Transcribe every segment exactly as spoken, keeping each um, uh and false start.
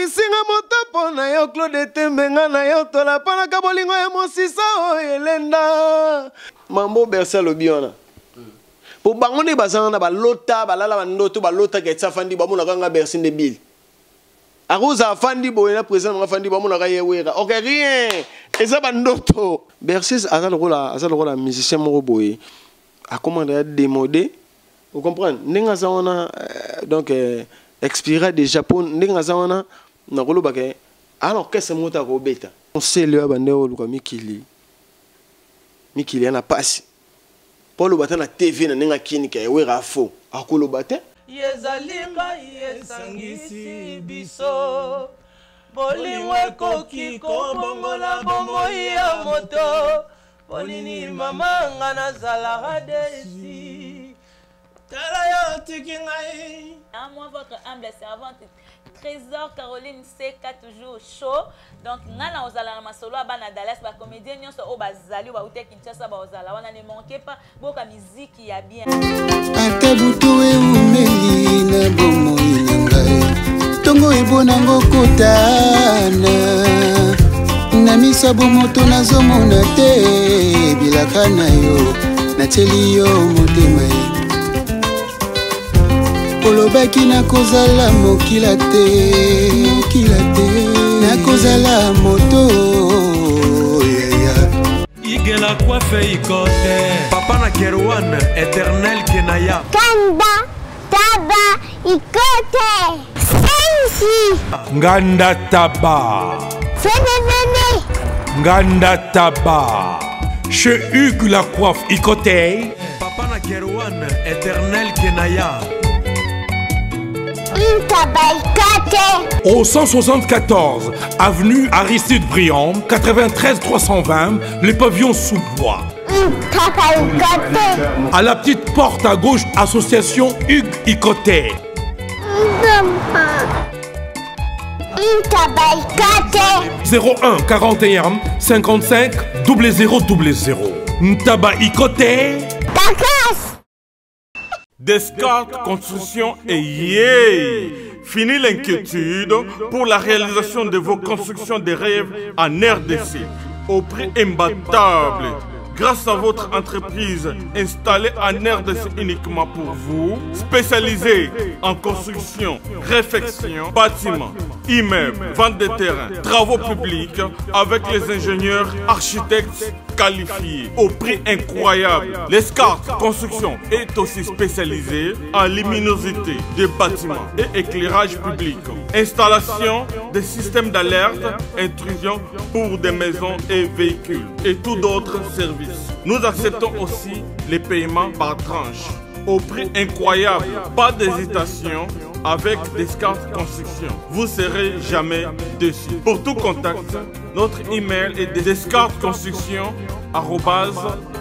bisinga moto pona yo Claude Tembenga na yo tola pona kabolingo ya mosisa o elenda mambo bersa lobiona pour bango ne bazanga ba lota balala bandoto ba lota ke tsafandi ba mona kanga bersi de bil aruza afandi boyena président ngafandi ba mona ka yewera OK rien eza bandoto bersi azalo rola azalo rola musicien mo boye a commander à démoder vous comprenez ninga zawana donc euh, expira des Japon ninga zawana na rolo bake alors qu'est-ce que mota ko beta on sait le bandeo luka mikili mikili ana passe Paulo bata na T V na ninga kini ka wera fo akolo bata yezalinga yesangisi biso bolingwe koki ko bongola bongo ya moto Polini mama ngana zala desi tala yo tikingai à moi votre humble servante Trésor Caroline C K toujours chaud donc ngana ozala na masolo bana Dallas ba comédien nyonso o bazali ba utek Kinshasa ba ozala wana ne manquez pas boka musique ya bien atabuto e umeli na bomo inangai tongo ebonango kotana na misabo moto nazomona te bilaka na yo nateli yo motema olobaki nakozala mokila te mokila te nakozala moto igela coiffe ikote papa na Kerwan éternel kenaya Kanda taba ikote sensi nganda taba Fénénéné nganda taba chez Hugues la coiffe ikote papa na Kerwan éternel kenaya Au cent soixante-quatorze, avenue Aristide Briand, quatre-vingt-treize trois cent vingt, les pavillons sous bois. À la petite porte à gauche, association Hugues Ikoté. zéro un quarante et un cinquante-cinq zéro zéro zéro zéro. Ntaba Ikoté. Descartes Construction et yeah! Fini l'inquiétude pour la réalisation de vos constructions de rêves en R D C au prix imbattable. Grâce à votre entreprise installée en R D C uniquement pour vous, spécialisée en construction, réfection, bâtiments, immeubles, vente de terrains, travaux publics, avec les ingénieurs architectes qualifiés au prix incroyable. Descartes Construction est aussi spécialisée en luminosité des bâtiments et éclairage public. Installation des systèmes d'alerte, intrusion pour des maisons et véhicules et tout d'autres services. Nous acceptons aussi les paiements par tranche au prix incroyable. Pas d'hésitation avec Descartes Construction. Vous serez jamais déçus. Pour tout contact, notre email est descartesconstruction arobase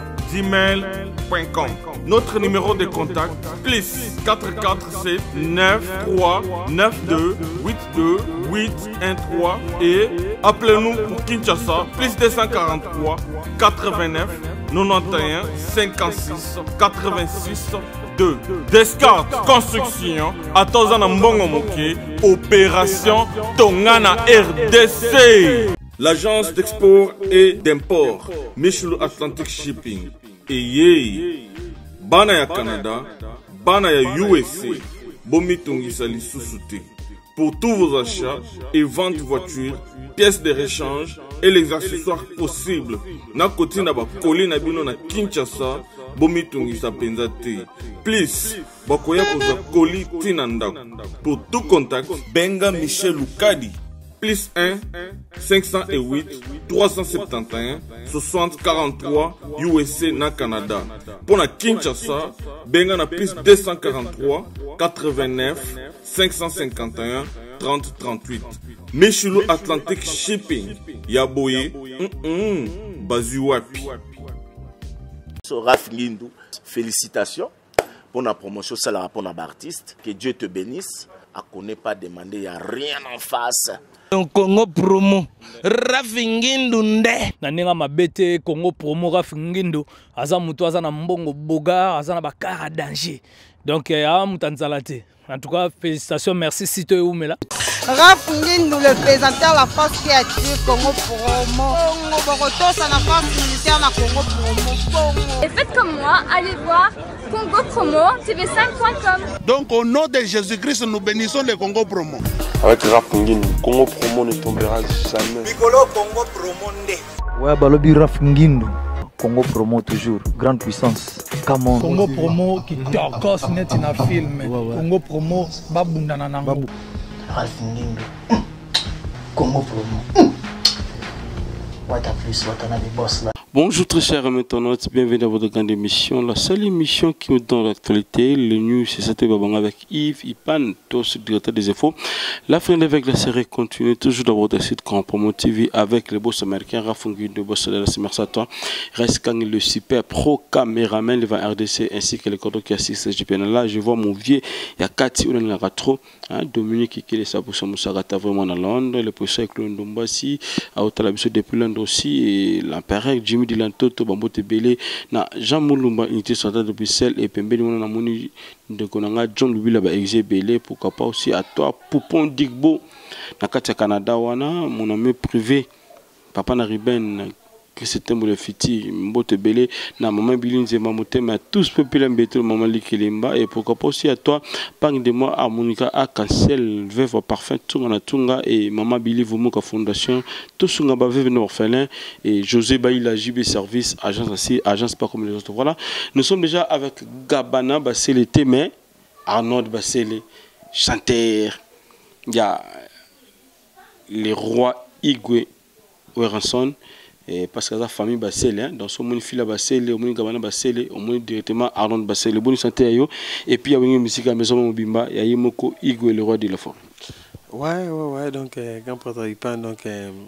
gmail point com. Notre numéro de contact plus quatre quatre sept neuf trois neuf deux huit deux huit un trois et appelez-nous pour Kinshasa plus deux cent quarante-trois quatre-vingt-neuf quatre-vingt-onze cinquante-six quatre-vingt-six deux. Descartes Construction à Tozana Mbongo Moké, opération Tongana R D C. L'agence d'export et d'import Michelo Atlantic Shipping et yé bana ya Canada, bana ya U S A, bomi tongisa lisusu te. Pour tous vos achats et ventes de voitures, pièces de rechange et les accessoires possibles. Na koti na ba koli na bino na Kinshasa, bomi tongisa penza te. Please, bakoya koza koli tina ndako. Pour tout contact, benga Michel Lukadi. Plus un cinq cent huit trois cent soixante-dix-et-un soixante quarante-trois U S A na Canada. Pour la Kinshasa, benga na plus deux cent quarante-trois quatre-vingt-neuf cinq cent cinquante et un trente trente-huit. Michelo Atlantic Shipping. Yaboye, mm -mm, Bazuapi. Raph Ngindou, félicitations pour la promotion, c'est la pour l'artiste. Que Dieu te bénisse. À connaît pas demander, il n'y a rien en face. Congo promo Rafingindu nde na ninga mabete Congo promo Rafingindu aza mutu aza na mbongo boga aza na bakara danger Donc ya mutanzalate. En tout cas, félicitations, merci Sito Oumela. Raph Ngindu, le présentateur de la force créative Congo Promo. Congo ça la force militaire na Congo Promo. Et faites comme moi, allez voir Congo Promo T V cinq point com. Donc au nom de Jésus-Christ, nous bénissons le Congo Promo. Avec Raph Ngindu, Congo Promo ne tombera jamais. Mikolo Congo Promo nde. Ouais, balobi Raph Ngindu. Congo Promo toujours, grande puissance. Come on. Congo Promo qui torcos net na film. Ouais, ouais. Congo Promo babundana nango. Raph Ngindu. Congo Promo. What a plus, what a boss là. Bonjour très chers internautes, bienvenue à votre grande émission, la seule émission qui nous donne l'actualité, le news, c'est ça avec Yves Ipan, tous directeur des infos. La fin avec la série continue, toujours dans votre site Grand Promo T V avec le boss américain Raph Ngindu, boss de la merci à toi. Reste le super pro caméraman, le R D C ainsi que le cordeau qui assiste à J P N. Là, je vois mon vieux, il y a Cathy, on a trop, Dominique qui est sa pour son Moussagata vraiment à Londres, le poisson avec le Ndombasi, à Otalabiso depuis Londres aussi, et l'empereur Jimmy Dylan Toto Bambote Belé na Jean Moulumba unité centrale de Bruxelles et Pembeli mona moni de konanga John Louis là-bas exé Belé pourquoi pas aussi à toi Poupon Digbo na katia Canada wana mon ami privé papa na Riben que c'était mon fiti Mbote Belé na maman Bilinze Mamote mais tous peuple mbéto maman Likilimba et pourquoi pas aussi à toi parle de moi à Monica à Cancel veuve parfait tunga tunga et maman Billy Vumuka Fondation tout sunga ba veuve orphelin et José Baïla J B Service agence aussi agence pas comme les autres. Voilà, nous sommes déjà avec Gabana Bassele Témé Arnaud Bassele chanteur, il y a les rois Igwe Weranson. Et parce que la famille Bassele, dans son monde fila Bassele, au monde Gabana Bassele, au monde directement Arnaud Bassele, bonne santé ayo. Et puis il y a une musique à maison Mobimba, il y a Yimoko Igwe le roi de la forêt. Ouais, ouais, ouais, donc quand on parle donc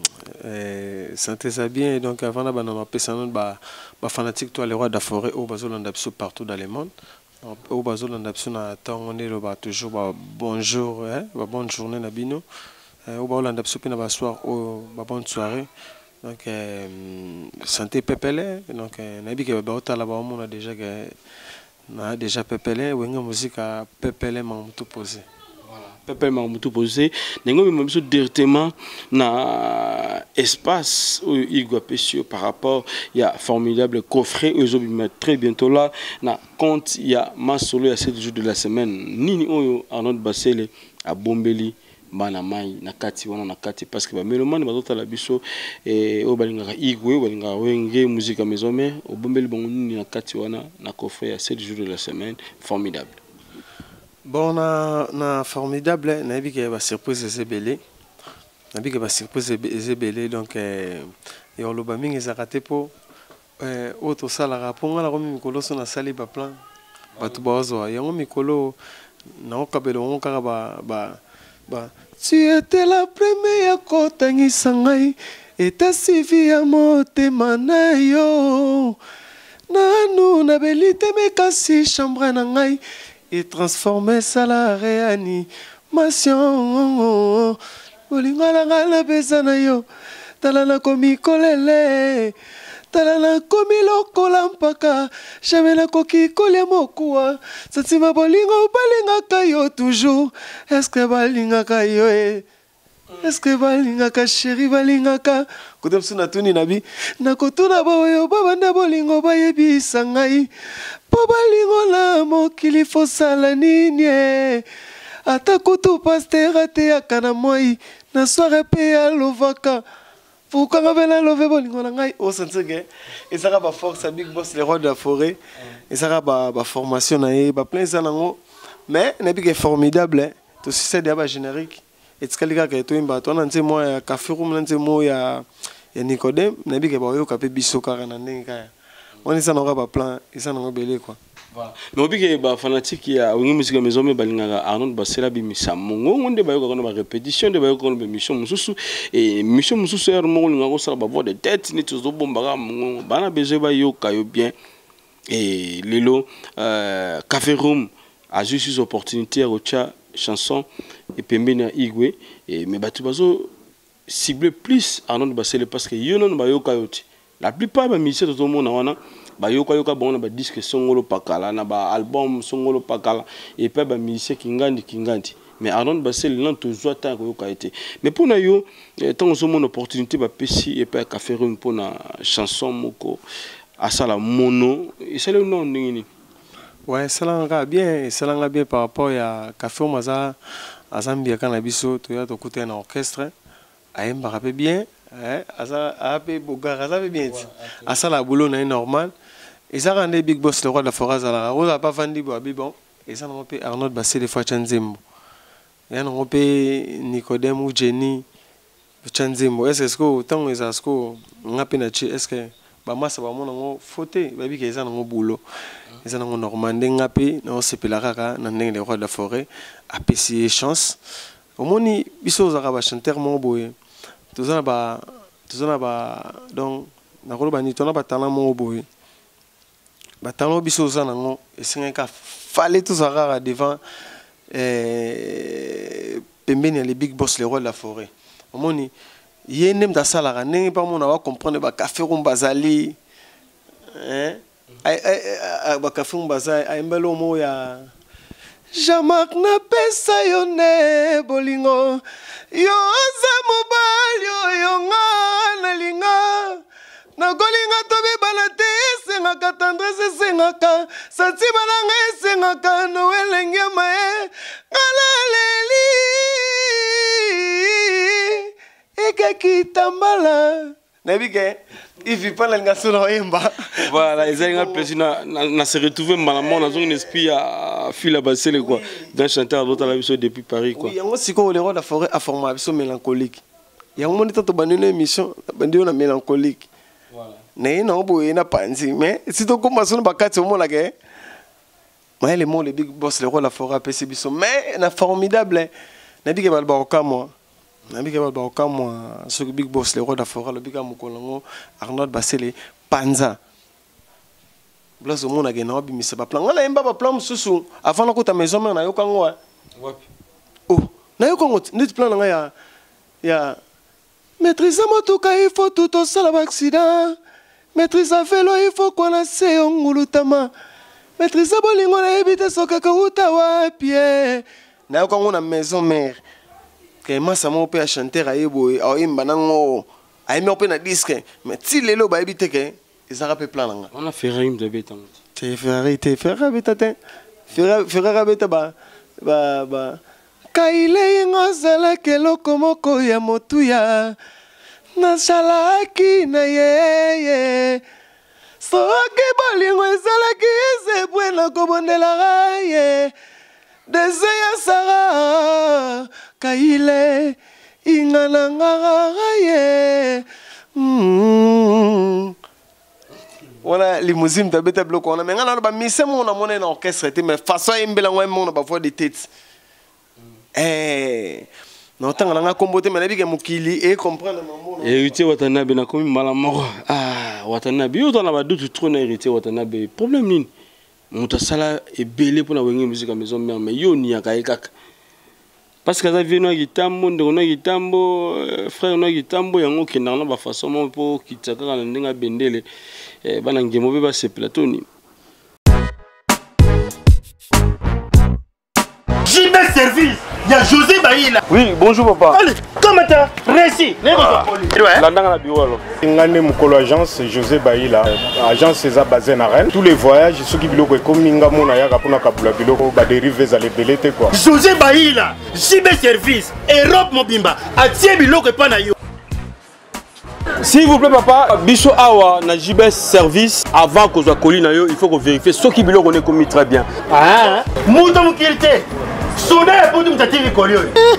santé ça bien, donc avant là, on a appelé ça bah fanatique toi le roi de la forêt au Bazol on partout dans le monde. Au Bazol on a on est là toujours bonjour, bonne journée Nabino. Au Bazol on a soupé na soir bonne soirée. Donc, euh, santé pépélé, donc, on a dit que on a déjà que déjà pépélé, ou une musique à pépélé, mais tout posé. Voilà, pépélé, mais tout posé. Nous avons directement dans l'espace où il y a par rapport, il y a formidable coffret, ils très bientôt là, na compte, il y a Massolo, il y a sept jours de la semaine, Nini Oyo, Arnaud Bassele, à Bombeli. Bana mai na kati wana na kati parce que ba melomane bazota la biso et o balinga igwe balinga wenge musique à maison mais au bombeli bango ni na kati wana na coffret à sept jours de la semaine formidable. Bon na na formidable na bi ke ba surprise zebele na bi ke ba surprise zebele donc euh et on lo ba mingi zakate po euh auto sala raponga la komi mikolo so na sali ba plan ba tubazo yango mikolo na okabelo ngo kaka ba ba Bah, tu étais la première côté ni sangai et ta sivi à moté manayo nanu na belite me kasi chambre nangai et transformer ça la réanimation bolingala ngala bezana yo talana komi kolele talana komi lokola mpaka jamais na koki kolia mokuwa satima bolingo balingaka yo toujours est-ce que balingaka yo est-ce que balingaka chéri balingaka kote msu na tuni na bi na kotuna baoyo babanda bolingo bayebisa ngai po balingo na mokili fosala nini ata kutu paster ateyaka na moi na soire pe ya lovaka pourquoi on a levé bolingo na ngai au sentige et ça va force big boss les rois de la forêt et ça va ba formation na e ba plein ça nango mais na big formidable to c'est des ba générique et tskalika ka to imba to na nze mo ya kafirum na nze mo ya ya Nicodème na big ba yo ka pe biso ka na ndenge ka on ça na ba plan et ça nango belé quoi. Voilà. Mais au biais de fanatique il y a une musique maison mais balinga Arnaud Bassela bimisa mongo onde ba yo ba répétition de ba yo ba mission mususu et mission mususu er mongo linga ça ba voix de tête ni tout bomba mongo bana besoin ba yo kayo bien et lelo euh café room a juste opportunité rocha chanson et pembena igwe et mais batu bazo cible plus Arnaud Bassela parce que yo non ba yo kayo la plupart ba mission tout le monde wana ba yoka yoka bon ba disque songolo pakala na ba album songolo pakala et puis ba musicien kingandi kingandi mais Arnold Bassel l'an toujours tant que yoka été mais pour na yo tant que mon opportunité ba pesi et puis café room pour na chanson moko asala mono et c'est le nom nini ouais ça l'a bien ça l'a bien par rapport à café maza azambia kana biso to ya to côté un orchestre aimba rapé bien eh asa apé boga asa bien asa la boulot na normal et ça rend Big Boss le roi de la forêt à la rose a pas vendu bon et ça on peut Arnold Bassel des fois Chanzembo et on peut Nicodème ou Jenny Chanzembo est-ce que autant les asco ngapi na chi est-ce que ba massa ba mona ngo faute ba bi ke ça ngo boulot et ça ngo normal ngapi na sepela kaka na ndenge le roi de la forêt a payé chance au moni biso za ba chanteur mo boye tout ça ba tout ça ba donc na ko ba ni tona ba talent mo boye ba talent biso za nango et c'est ka fallait tout ça rara devant euh pembeni les Big Boss les rois de la forêt au moni yénem da sala ndenge pa mo na wa comprendre ba café rumbazali hein ay ay ba café rumbazali ay mbelo mo ya Jamak na pesa yone bolingo yo za mobali yo nga na linga na golinga to be balate senga ka tendresse senga ka sati balanga senga ka no elenge mae alaleli eka kitambala nabike il vit pas la solo emba voilà ils ont plaisir na na se retrouver malamment dans un esprit à fil à Bassel quoi d'un chanteur d'autre la vision depuis Paris quoi oui yango siko le roi de la forêt a formé biso mélancolique yango moni tato banene émission bandi na mélancolique voilà né non boye na panzi mais si to comme ça ba kati mo la ke mais les mots les Big Boss le roi de la forêt a pc biso mais na formidable nabike balba okamo nabike balba okamo ce Big Boss le roi de la forêt le bika mukolongo Arnold Bassel panza place au monde a gagné na bimisa ba plan ngala emba ba plan susu avant na ko ta maison na yo kango wapi oh na yo kango net plan nga ya ya maîtrise motuka il faut tout au sala accident maîtrise vélo il faut qu'on a se ngulutama maîtrise bolingo na ebite soka ka uta wapi na yo kango na maison mère que massa mo pe chanter ayebo o imba nango ayemi pe na disque mais ti lelo ba ebite ke ezara pe plan nga on a Ferrari de béton te Ferrari te Ferrari beta Ferrari Ferrari beta ba ba ba kaile ngozala keloko moko ya motuya na salaki na yeye soki bolingo ezalaki se bwena kobondela ye dese ya sara kaile ingana ngara ye mm. Voilà limousine de bête bloc on a mais on a mis ça mon a monnaie orchestre mais façon imbela ngwa mon ba voix de tête eh non tant on a comboté mais nabi ke mukili et comprendre maman héritier Watanabe na komi malamoko ah Watanabe yo dans la doute trop na héritier Watanabe problème nini muta sala e belé pour na wengi musique à maison mère mais yo ni aka ekaka parce que ça vient na gitambo ndo na gitambo frère na gitambo yango ke na ba façon mo po kitaka na ndinga bendele eh bana ngemo be ba se platoni J B Service, il y a José Baïla. Oui, bonjour papa. Allez, comment t'as réussi? Landanga la bureau alors. Ngane Mukolo agence José Baïla, agence César basée na Rennes. Tous les voyages ceux qui biloko comme ninga mona ya kapona kabula biloko ba dériver za lebelete quoi. José Baïla, J B Service, Europe Mobimba, atie biloko pa na yo. S'il vous plaît papa, biso awa na J B Service avant que soit colis na yo, il faut qu'on vérifie ce qui biloko on est commis très bien. Ah, muto mukirite. Soda pour nous t'attirer collier.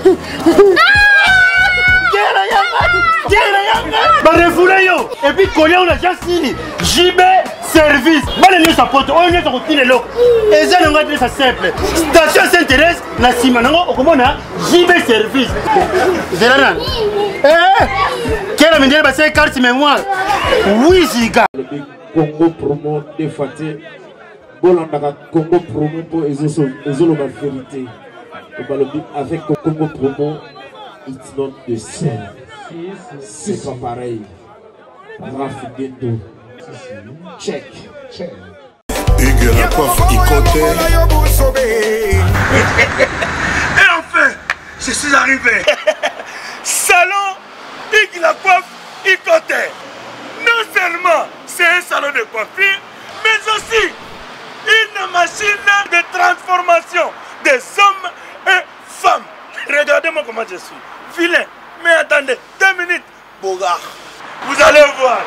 Bah refoulez yo. Et puis collier on a déjà signé. J B Service. Bah les sa pote, on est sur le lot. Et ça on va dire ça simple. Station s'intéresse na simanango au comment na J B Service. Zélanan. Eh. Quelle amène bah c'est carte mémoire. Oui Ziga. Congo promo défaté. Bolanda Congo promo pour ezolo la vérité. Avec Congo promo, it's not the same. C'est pas pareil. Rafigendo. Check, check. Hugues la coiffe Icoté. Et enfin, je suis arrivé. Salon Hugues la coiffe Icoté. Non seulement c'est un salon de coiffure, mais aussi une machine de transformation des hommes et femmes. Regardez-moi comment je suis. Vilain. Mais attendez, deux minutes. Bogart. Vous allez voir.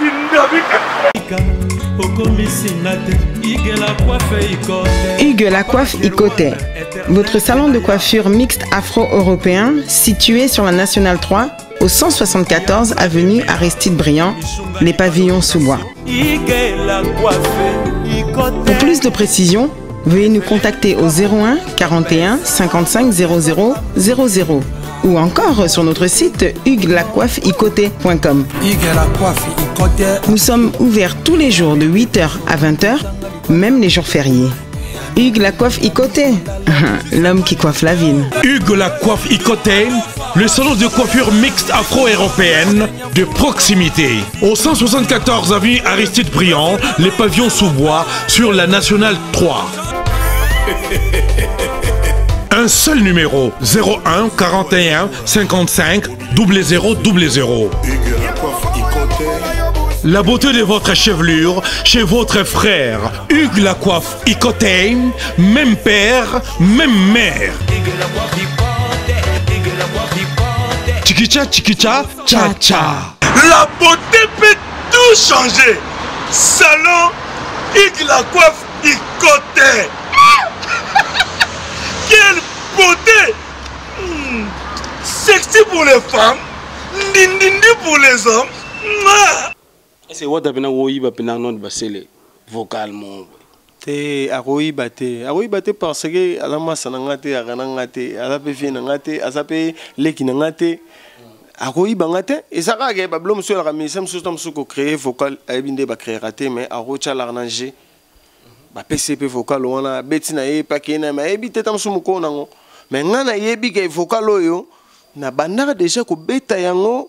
Hugues la coiffe Icoté. Votre salon de coiffure mixte afro-européen situé sur la Nationale trois au cent soixante-quatorze avenue Aristide Briand, les pavillons sous bois. Pour plus de précisions, veuillez nous contacter au zéro un quarante et un cinquante-cinq zéro zéro zéro zéro ou encore sur notre site hugues la coiffe icoté point com. Nous sommes ouverts tous les jours de huit heures à vingt heures, même les jours fériés. Hugues la coiffe Icoté, l'homme qui coiffe la ville. Hugues la coiffe Icoté, le salon de coiffure mixte afro-européenne de proximité. Au cent soixante-quatorze avenue Aristide Briand, les pavillons sous bois sur la Nationale trois. Un seul numéro, zéro un quarante et un cinquante-cinq zéro zéro zéro. La beauté de votre chevelure chez votre frère. Hugues la coiffe Icoté, même père, même mère. Chikicha, chikicha, cha cha. La beauté peut tout changer. Salon Hugues la coiffe Icoté. Quelle beauté! Mmh. Sexy pour les femmes, ndindindi pour les hommes. C'est what a been a woi ba pena non basele vocalement. Te aroi bate, aroi bate parce que alama sanangate aranangate, alape fi nangate, asape leki nangate. Aroi bangate, et ça rage ba blom sur la ramisem sur tom suko créer vocal abinde ba créer raté mais arocha l'arnanger. Ba P C P vocal wana betina e pakena ma ebi tetam sumuko nango mais ngana yebi ke vocal oyo na bandaka déjà ko beta yango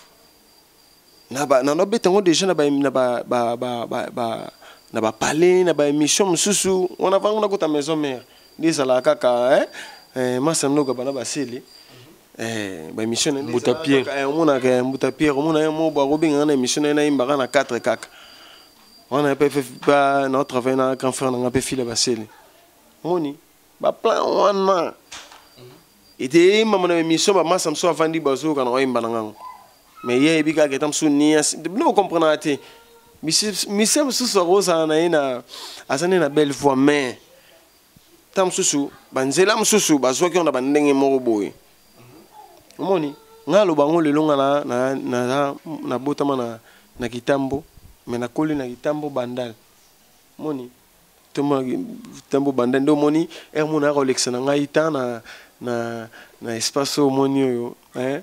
na ba na no beta ngo déjà na ba na ba ba ba ba na ba parler na ba émission mususu on a vangona ko ta maison mère disala kaka hein eh masa mnoga bana basili eh ba émission na mutapier eh mona ke mutapier mona mo ba robinga na émission na imba na quatre kaka. On a pas notre travail dans grand frère on a pas filé basile. Moni, ba plan on et des maman na mission ba massa so avandi bazo quand on imba nango. Mais hier bika ketam so ni nous comprenons até. Mission so so rosa na ina asane na belle voix mais tam susu banzela mususu bazo ki on a bandenge moro boy. Moni, ngalo bango le longa na na na na botama na na kitambo. Mais na koli na kitambo bandal moni toma tambo bandal ndo moni e mona rolex na ngai ta na na na espace moni yo hein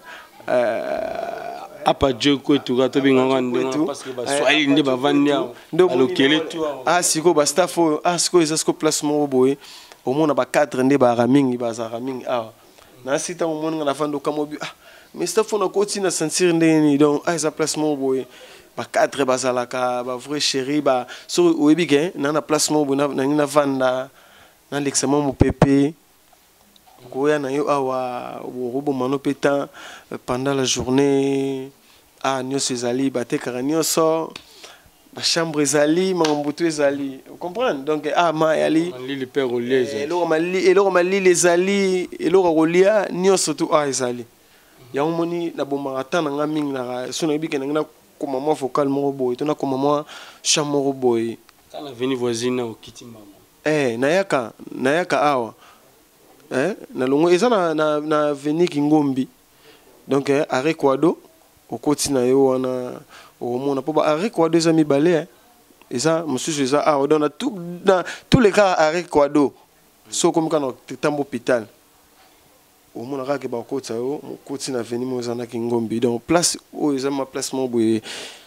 euh apa je ko tu ga to binga ngande parce que ba swali ndi ba vandia ndo alokele tu ah siko ba staff ah siko isa siko placement boy au mona ba quatre ndi ba ramingi ba za ramingi ah na sita au mona na fando kamobi ah mais staff on a continué à sentir ndeni donc ah isa placement boy ba quatre bazalaka ba vrai chéri ba so oyebi ke na na placement bona na na vanda na l'examen mo pépé koya na yo awa robo mano pétan pendant la journée ah nyo sezali ba te karanyo so ba chambre ezali mambutu ezali vous comprenez donc ah ma yali li le père oliez et lo ma li et lo ma li les ali et lo rolia nyo surtout ah ezali ya moni na bomba tana ngaming na so na yebi ke na comme moi vocal mon boy tona comme moi chamoro boy kana veni voisine au kiti mama eh nayaka nayaka awa eh na longo eza na na, na veni kingombi donc eh arrêt kwado au koti na yo wana au mona po ba arrêt kwado za mi balé eh eza monsieur eza awa dans tout dans tous les cas arrêt kwado so comme kana tambo hôpital au monde a ba kota yo koti na veni mozana kingombi donc place o eza ma placement boye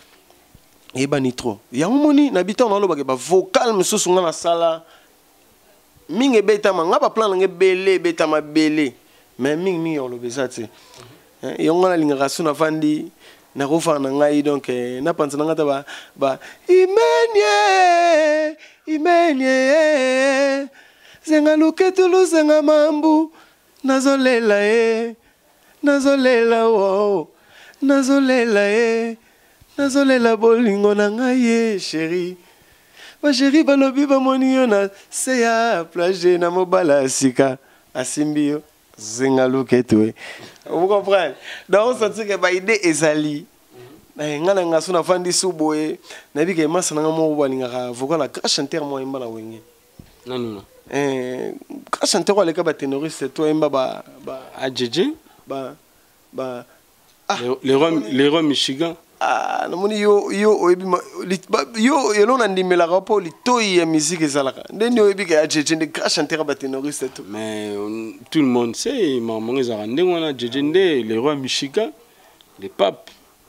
e ba nitro ya moni na bita on lo ba ba vocal mususu ngana sala minge beta manga ba plan nge bele beta ma bele mais mingi mingi on lo bezati hein et on a l'ingration na fandi na kofa na ngai donc na panza na ngata ba ba imenye imenye zenga luketulu zenga mambu nazolela e nazolela wo nazolela e nazolela bolingo na ngai e chéri ba chéri balobi bamoni yo na se ya plage na mobala sika asimbi yo zenga luketu e. Vous comprenez? Donc on sentit que ba idée ezali ngana nga sona fandi suboye na bi ke masa nga mo balinga voka la grand chanteur mo imba na wenge nanu eh grand chanteur wale ka ba ténoriste to imba ba ba ajeje ba ba les rois les rois Michigan ah no moni yo yo oyebi yo yelo na ndimela rapo li toyi ya musique ezalaka ndeni oyebi ke ajeje de grand chanteur ba ténoriste to mais tout le monde sait maman ezara ndengona ajeje nde les rois Michigan les papes.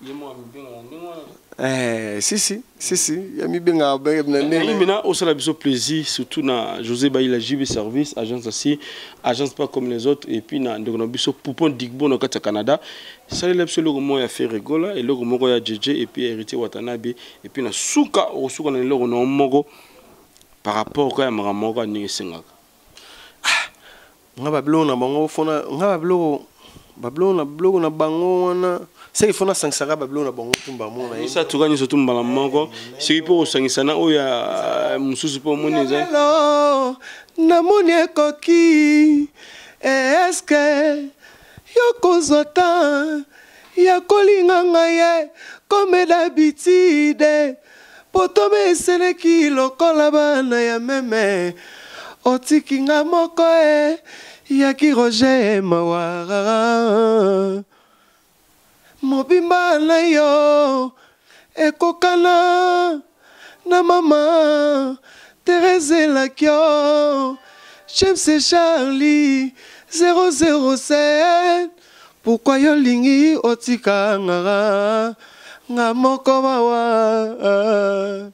Eh, si, si, si, si. Il y a mis bien à maintenant, au salaire de plaisir, surtout dans José Baï, la J B Service, agence aussi, agence pas comme les autres, et puis dans le Poupon Digbo, au Canada. Ça, il y a le mot à faire rigola, et le mot à J J, et puis héritier Watanabe, et puis dans Souka, au Souka, dans le mot par rapport à Maramogo à Nigesenga. On va blonner, on va blonner, on va blonner, on va c'est qu'il faut cinq sara bablo na bango tumba mona ça tu gagnes surtout mbala moko c'est pour sangisana oya mususu po moneza na moni koki est-ce que yoko zota ya kolinga ngaye comme d'habitude potome seleki lokola bana ya meme otikinga moko e ya ki Roger Mawara mobimba na yo ekokana na mama Thérèse Lakio James Charlie zéro zéro sept pourquoi yo lingi otika nga nga moko bawa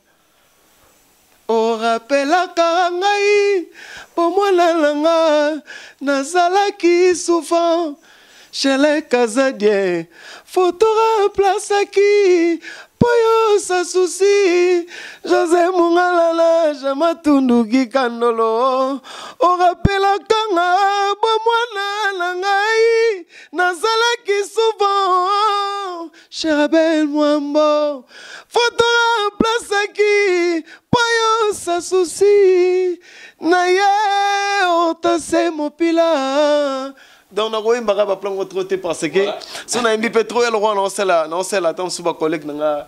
o rappelaka ngai po mwana nanga nazalaki souvent chez les Kazadiens photo remplaçaki poyo sa souci José Mungalala Jamatundu Kikandolo o rappelaka nga bo mwana na ngai nazalaki souvent chez Rabel Mwambo photo remplaçaki poyo sa souci na ye otase mopila. Donc, on a eu un plan de parce que si on a un pétrole, on a là, on a là, on a collègue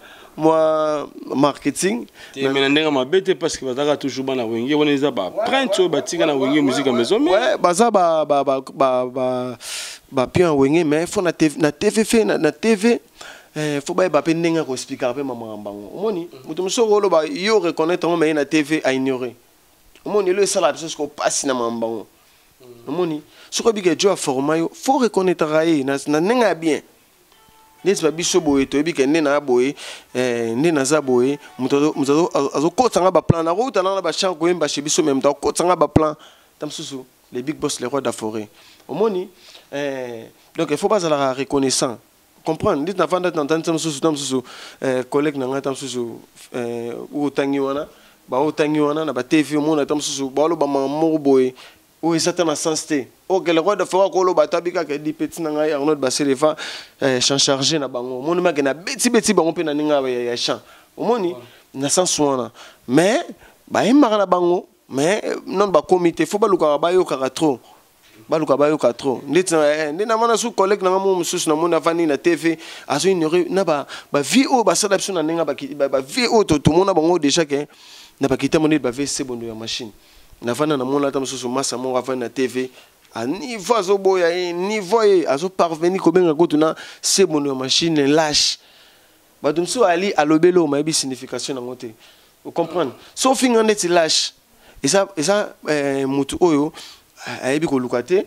moi marketing. Mais on a bête parce que on a toujours ban na wengi, on est ba print ba tika na wengi musique à maison. Ouais, bah ça ba ba ba ba ba bien wengi mais faut na T V na T V fait na T V eh faut ba ba pe nenga ko expliquer pe maman bango. Omoni, mutu msoko ba yo reconnaître mais na T V à ignorer. Omoni le sala parce qu'on passe na maman bango. Omoni ce que Dieu a formé, il faut reconnaître que na nenga bien. Les babiso boye to ebike nena boye eh nena za boye muto muto azokotanga ba plan na route na ba champ ko emba chebiso même ta kotanga ba plan tamsusu les big boss les rois de la forêt. Omoni eh donc il faut pas la reconnaissant. Comprendre, dit na fanda tantana tamsusu tamsusu eh collègue na ngata tamsusu eh o tangi wana ba o tangi wana na ba T V mona tamsusu ba lo ba mamoro boye. Oui, c'est un sens T. Ok, le roi de Fora Kolo Batabika qui dit petit nanga ya on basse les fa champ chargé na bango. Mon ma na beti beti bango pe na ninga ya champ. Au moni na sens soana. Mais ba imara na bango, mais non ba comité faut ba luka ba yo ka trop. Ba luka ba yo ka trop. Ndit ndi na mana su collègue na mo mususu na mona vani na T V azo ignorer na ba ba V O ba sala na ninga ba ba V O to to mona bango déjà que na ba kita moni ba V C bondo ya machine. Na vana na mona tam susu masa mo avana na T V a niveau azo boya niveau azo parvenir ko benga ko tuna c'est bon machine lâche ba dum so ali alobelo ma bi signification na ngote vous comprenez so finga net lâche et ça et ça mutu oyo ayebi ko lukate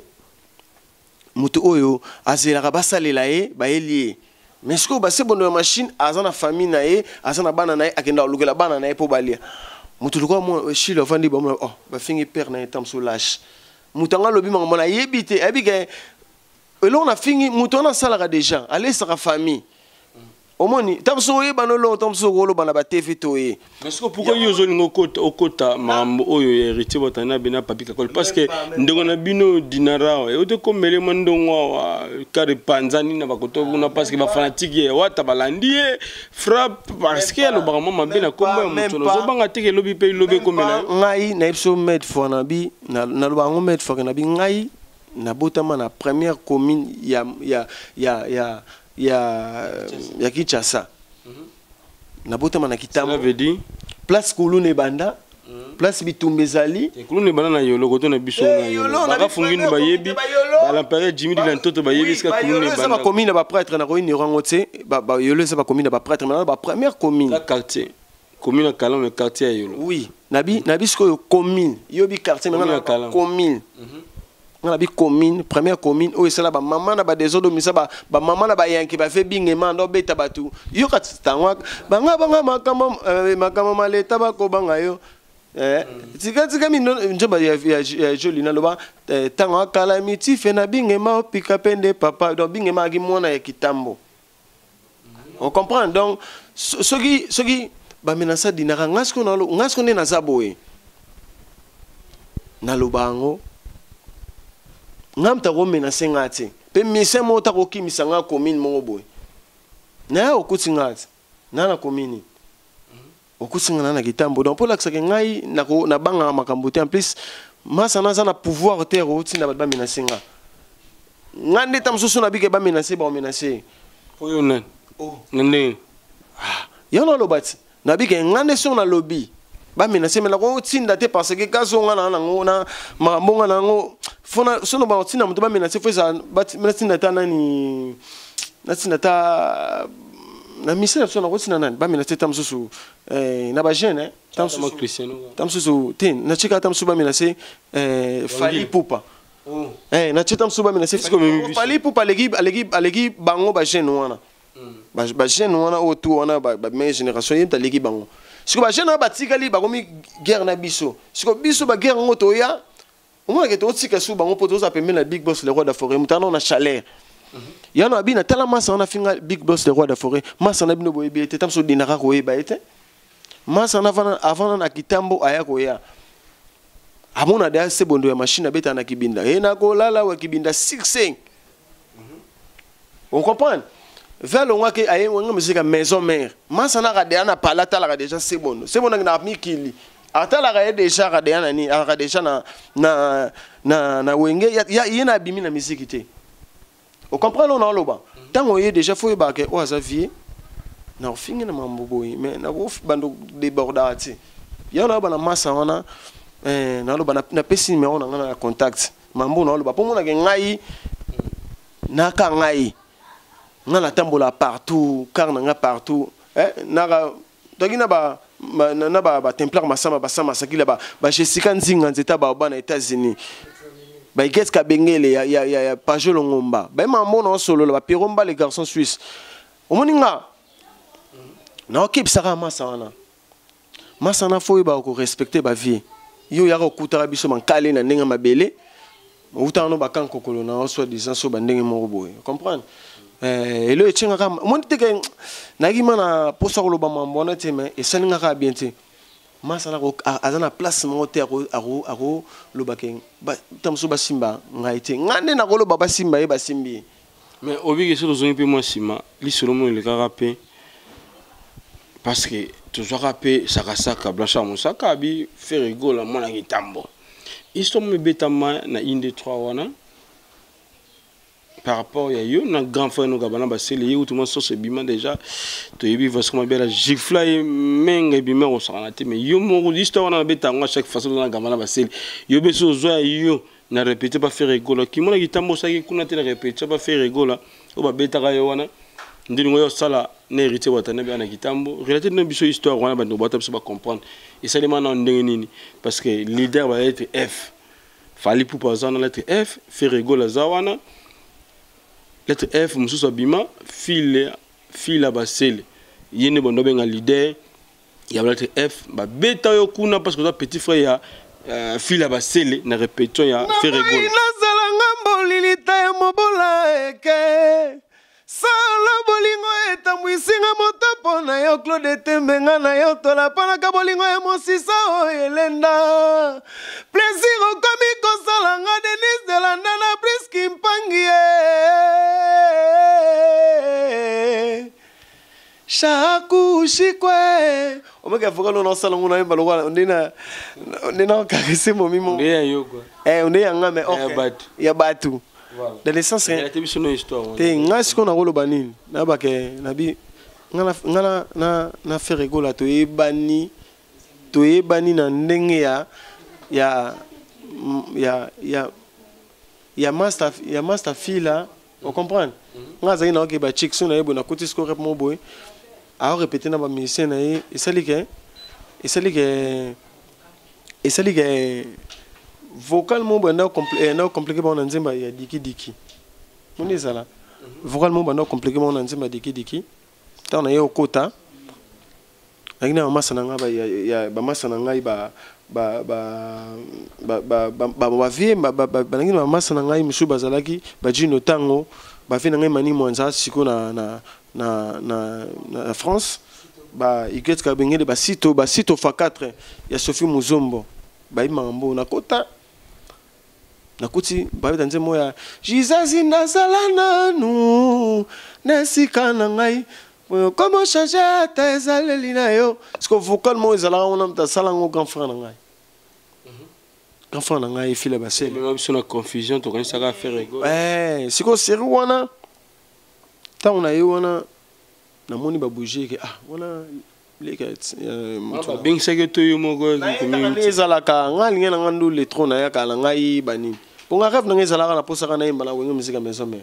mutu oyo azela ka basalela e ba elie mais ce que ba c'est bon machine azana famille na e azana bana na e akenda lukela bana na e po balia mutuko mo shilo fandi ba oh ba fingi père na etam so lâche mutanga lobi mangoma na yebite abike elo na fingi mutona salara déjà aller sa famille omoni tamso oyeba no lo tamso ko lo bana ba T V toye. Parce que pourquoi yo zoni ngokota okota mambo oyo héritier botana bina papi kakol parce que ndongo na bino dinara e ote komele mandongo wa kare panzani na bakoto buna parce que ba fanatique wata balandi frappe parce que lo ba mama bina kombo ya mutono zo banga teke lobi pe lobi komela ngai na ipso met fo na bi na na lo ba ngo met fo na bi ngai na botama na première commune ya ya ya ya ya ya Kinshasa. Na botama na Kitambo. Ça veut dire place Kulune Banda, place Bitumbezali. Kulune Banda na yolo koto na biso na yolo. Baka fungini ba yebi, ba l'empereur Jimmy de Lantoto ba yebi ska Kulune Banda. Ça va commune ba prêtre na ko ni rangote, ba ba yolo ça va commune ba prêtre na ba première commune. La quartier. Commune Kalam le quartier yolo. Oui, nabi nabi sko commune, yobi quartier na commune. On a bi commune, première commune, où est-ce là ba maman na ba désodo misa ba ba maman na ba yanki ba fait bingema ndo beta batu. Yo kat tangwa banga banga makama makama maleta ba ko banga yo. Eh, tika tika mi njoba ya ya joli na loba tangwa kala miti fe na bingema pika pende papa do bingema gi mona ya Kitambo. On comprend donc ce qui ce qui ba menasa dinara ngasko na lo ngasko ne na zaboe. Na lobango ngam ta gome na sengati pe mise mo ta koki misanga commune mo boy na okutsingati na na commune okutsinga na Kitambo donc pour l'accès ngai na ko na banga makambo te en plus masa na za na pouvoir terre otinda ba menacenga ngande tamsusu na bike ba menacer ba menacer oyo nan oh ngande ah yana lobati na bike ngande so na lobby ba menacer mais la ko tinda te parce que kaso ngana na ngona makambo ngana ngo fona sono ba otina muto ba menacer faut ça ba menacer ta nani natina ta na misela so na ko tina nani ba menacer tamsusu eh na ba jeune tamsusu Cristiano tamsusu tin na chika tamsusu ba menacer eh Fali Pupa eh na chika tamsusu ba menacer Fali Pupa legi legi legi bango ba jeune wana ba ba jeune wana autour wana ba meilleure génération yenta legi bango siko ba jeune ba tikali ba komi guerre na biso siko biso ba guerre ngoto ya au moins que tu aussi que sous bango poto ça permet la big boss le roi de la forêt mutana na chaleur yana bina tala masa na finga big boss le roi de la forêt masa na bino boye bete tamso dinara ko yeba ete masa na avant avant na Kitambo aya ko ya amona da se bondo ya machine beta na kibinda e na ko lala wa kibinda six cinq on comprend vers le mois que aye on musique maison mère masa na ga na palata la déjà c'est bon c'est bon na mi kili atala ga déjà ga déjà nani ga déjà na na na na wenge ya yena bimi na musique te on comprend on loba tant on est déjà faut ba ke o azavie na ofinga na mambo boy mais na wo bando débordati ya na ba na masa wana eh na loba na pesi numéro na na contact mambo na loba pour mona ke ngai na ka ngai ngana tambola partout car na nga partout eh na tokina ba na ba ba templar masama basama sakila ba ba Jessica Nzinga nzeta ba ba na États-Unis ba ikes ka bengele ya ya ya Pajolo Ngomba ba mambo na solo ba Piromba les garçons suisses omoninga na okip saka masana masana foi ba ko respecter ba vie yo ya ko kutara biso man kale na ndenge mabele utano ba kan kokolo na so disant so ba ndenge mo boy comprendre eh elo etchenga kama monte ke nagima na posa ko loba mambo na teme e saninga ka bien te masana ko azana place mo te ako ako ako loba ke tamso ba simba ngaite ngane na ko loba ba simba e ba simbi mais obi ke so zo mpe mo sima li solo mo le ka rapé parce que toujours rapé saka saka blancha mo saka bi faire rigolo mo na Kitambo histoire me betama na inde trois wana par rapport à yo na grand frère no gabana ba sele yo tout le monde so se bima déjà to yebi va comment bela gifla e menga bima o sana te mais yo mo l'histoire na betanga chaque façon na gabana ba sele yo be so zo yo na répéter pas faire rigolo ki mo na Kitambo sa ki kuna te na répéter pas faire rigolo o ba betaka yo wana ndini ngoyo sala na héritier watana be na Kitambo relater na biso histoire wana ba no bata ba comprendre et ça demande ndenge nini parce que leader va être F Fali Pupa za na lettre F faire rigolo za wana lettre F mususu abima file file basele yene bondo benga leader ya lettre F ba beta yo kuna parce que ça petit frère ya uh, file basele na répétition ya faire rigolo na zala ngambo lilita ya mobola eke sala bolingo etambwisinga moto mpo na yo Claude Tembenga na yo tola mpanaka bolingo ya mosisa oyo elenda plaisir okomi kosalanga Denis de landa na Briski Mpangi shaku shikwe omeka vokalo na sala ngona yemba lokwa ndina ndina kakisi momimo nde ya yoga eh nde ya ngame okay ya batu dans le sens la télévision une histoire te ngasi kona golo banini na bake nabi ngana ngana na na faire gola to ebani to ebani na ndenge ya ya ya ya ya master ya master fila on comprend ngaza ina ok ba chick sona yebo na kuti score rep mo boy a répéter na ba musicien na ye esali ke esali ke esali ke vocal mo banda compliqué na compliqué ba nzemba ya diki diki moni sala vocal mo banda compliqué ba nzemba diki diki ta na yo kota ngina mama sana nga ba ya ba masana ngai ba ba ba ba ba ba ba vie ba ba ba ngina mama sana ngai musu bazalaki ba jino tango ba fi na ngai mani mwanza siko na na na na na France ba iket ka bengele ba sito ba sito fa quatre ya Sophie Muzombo ba imambo na kota na kuti ba bitanze moya Jesus inazala nanu nesika na ngai comment changer ta ezaleli na yo parce que vocal mo ezala on ta sala ngo grand frère na ngai grand frère na ngai file ba sel même si on a confusion to connais ça va faire ego eh siko seri wana ta on a eu wana na moni ba bouger que ah wana leka ba bing sege to yo mo go community ezala ka ngali ngena ngandu le trône ya ka la ngai bani pour nga rêve na ezala na posa kana imba na wenga musique maison mais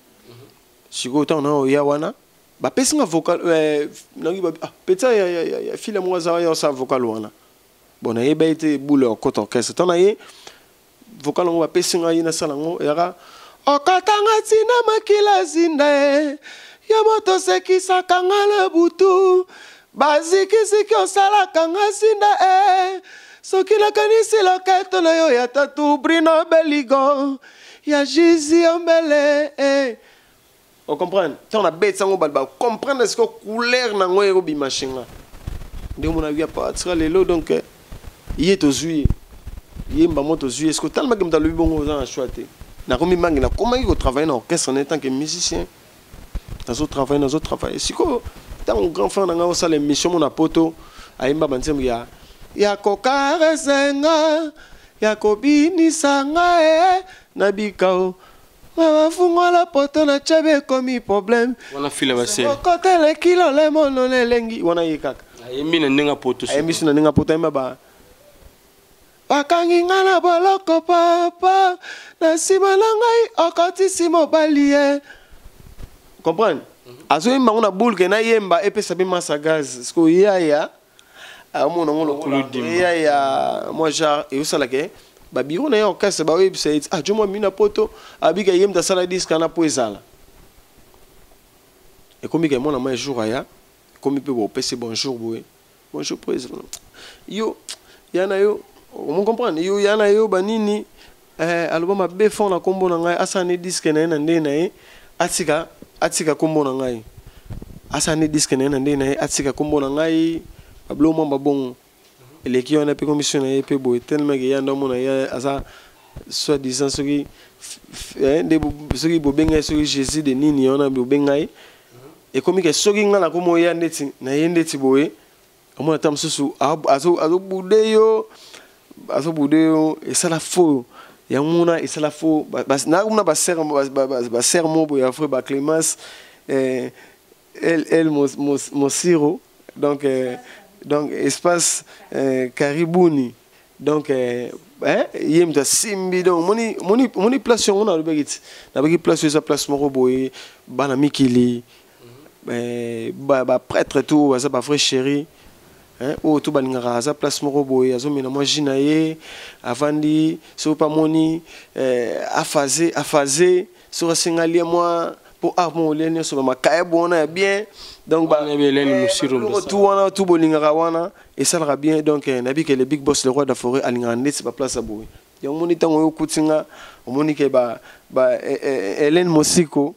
siko ta on a ya wana ba pesinga vocal euh nangi ba ah peta ya ya ya file mo za ya sa vocal wana bona e baite boule au côté orchestre tona ye vocal ngo ba pesinga ina sala ngo yaka okatanga tina makila zinda e ya moto sekisa kangala butu baziki ziki osala kanga zinda e soki la kanisi loketo na yo ya tatu Brino Beligo ya Jizi Ombele e on comprend tant on a bête sango balba comprendre ce que couleur na ngoy robi machinga ndio mona via pas sera lelo donc il est aux yeux il est maman aux yeux est-ce que tellement que dans le bon aux choité na komi mangi na comment il travaille dans orchestre en tant que musicien dans autre travail dans autre travail si ko tant grand frère na nga osala émission mon apoto ayimba banzemu ya ya kokaresenga ya kobini sanga e na bikao Mama fungola poto na chebe komi problème. Wana file base. Kote le kilo le mono le lengi wana yikaka. Ayembi na ninga poto. Ayembi na ninga poto emba ba. Bakangi ngana boloko papa na sima na ngai okoti simo balie. Comprendre? Azo yemba ngona boule ke na yemba epesa bi masa gaz. Sko yaya. Amona ngolo kuludi. Yaya moi genre et usala ke ba biro na yo orchestre ba website ah jomo mina poto abika yem da sala disque na poezala et comme que mon na jour aya comme peut bo pese bonjour boy bonjour président yo yana yo on comprend yo yana yo banini eh album a be fond na kombo na ngai asani disque na na nde na e atika atika kombo na ngai asani disque na na nde na e atika kombo na ngai ablo mo babon les qui ont été commissionnés et beau tellement qu'il y a un homme à soit disant ce qui des ceux qui bobenga ceux qui Jésus de nini on a bobenga et comme que ceux qui ngana comme ya ndeti na yendeti boye on a tamsusu azo azo budeyo azo budeyo et ça la faux ya muna et ça la faux na muna ba ser ba sermo boye afre ba Clémence elle elle mon siro donc donc espace euh, Karibouni donc euh, hein yem ta simbi donc moni moni moni place on a le begit na begi place ça place moko boy bana mikili euh ba ba prêtre tout ça ba frère chéri hein o tout balingara ça place moko boy azo mina moi jinaye avandi so pas moni euh afazer afazer sur singalia moi pour armo lenio so ma kaye bona bien donc bah tout wana tout bolingara wana et ça va bien donc nabi que le big boss le roi de la forêt alingande c'est pas place à boy donc moni tango yo kutinga moni ke ba ba Hélène Mosiko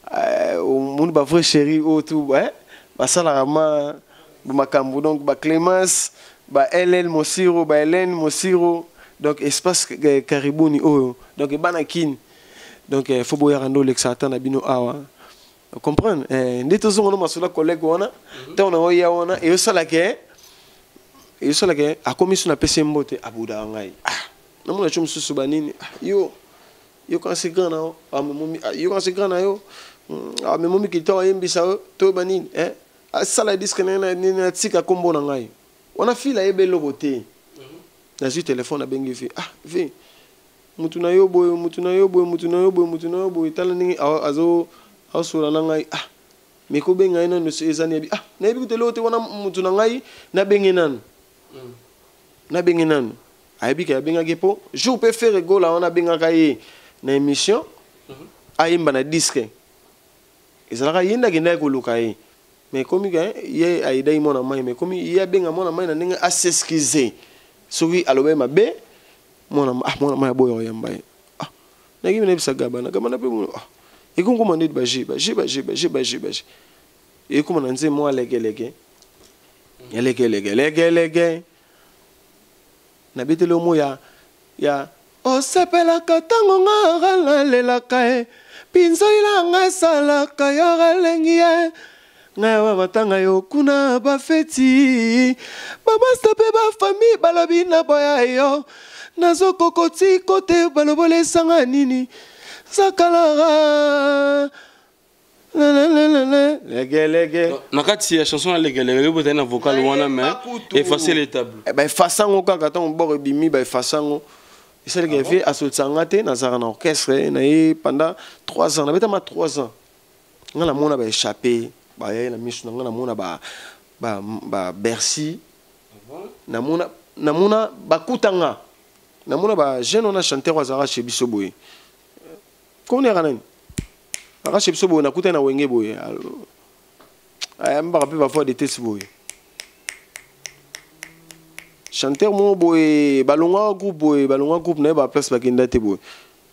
mon ba vrai chéri au tout hein ba sala ma makambo donc ba Clémence ba Hélène Mosiro ba Hélène Mosiro donc espace Caribou oh donc banakin donc il faut boire rando l'exata na bino awa comprendre eh ndito zongo no masula collègue wana te on a ya wana et ça la ke et ça la ke a commission na pese mbote abuda ngai ah na mona chum susu banini yo yo quand c'est grand na ah momi yo quand c'est grand na yo ah mais momi ki to yembisa to banini eh ça la disque na na tika kombo na ngai on a fila ebe logote na su téléphone a bengi fi ah vi mutu na yo boy mutu na yo boy mutu na yo boy mutu na yo boy tala ningi azo asura na ngai ah me ko benga ina no sezani bi ah na bi kutelo te wana mutu na ngai na bengi nan na bengi nan ay bi ka benga gepo jour peut faire go la on a benga kai na émission ayimba na disque ezala yinda genda ko lukai mais comme que ye aida imona mai mais comme ye benga mona mai na ninga asexcuser soki alobe mabe mona ah mona mai boyo yamba ah na kimi na bisa gaba na gaba na pe ah e kungu mande ba ji ba ji ba ji ba ji ba ji ba ji e kuma na nze mo lege lege ya lege lege lege lege na bitelo mo ya ya o sepela katango ngara lela kae pinzo ilanga sala kayo galengie ngawa batanga yo kuna ba feti baba stope ba famille balobi na boya yo nazo kokoti kote balobole sanga nini Sakalara lege lege nakati ya chanson ya lege lege bote na vocal wana mais effacer les tables ba effacer ngo kaka ton bord bimi ba effacer ngo c'est le gars fait assolsanga te na zara na orchestre na e pendant trois ans na beta ma trois ans ngala mona ba échappé ba ya na mission ngala mona ba ba ba Bercy na mona na mona ba kutanga na mona ba jeune on a chanté wa zara chez Bisoboy qu'on est ranen ara chez Bisoboy na kutana wenge boy ay mba rappel parfois des tests boy chanteur mo boy balonga groupe boy balonga groupe na ba place ba kenda te boy